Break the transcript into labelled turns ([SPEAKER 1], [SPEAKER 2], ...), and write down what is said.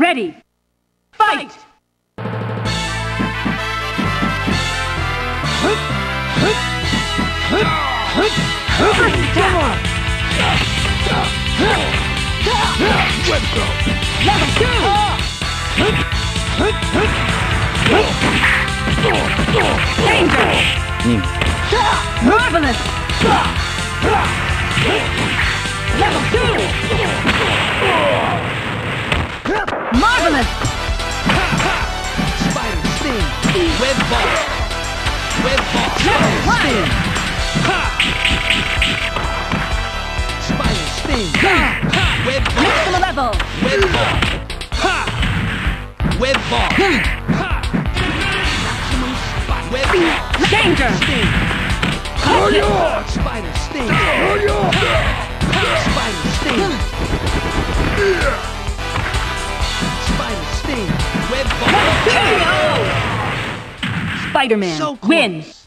[SPEAKER 1] Ready. Fight! Level 2! Danger! Marvelous! Level 2! Marvelous!
[SPEAKER 2] Spider sting! Web ball! Web ball!
[SPEAKER 1] Level 1!
[SPEAKER 2] Spider sting! Web ball!
[SPEAKER 1] Maximum level!
[SPEAKER 2] Web ball! Web ball! Web ball!
[SPEAKER 1] Danger!
[SPEAKER 2] Sting! Spider sting! Spider sting! Spider sting! Web ball!
[SPEAKER 1] Spider-Man,
[SPEAKER 2] So close.
[SPEAKER 1] win!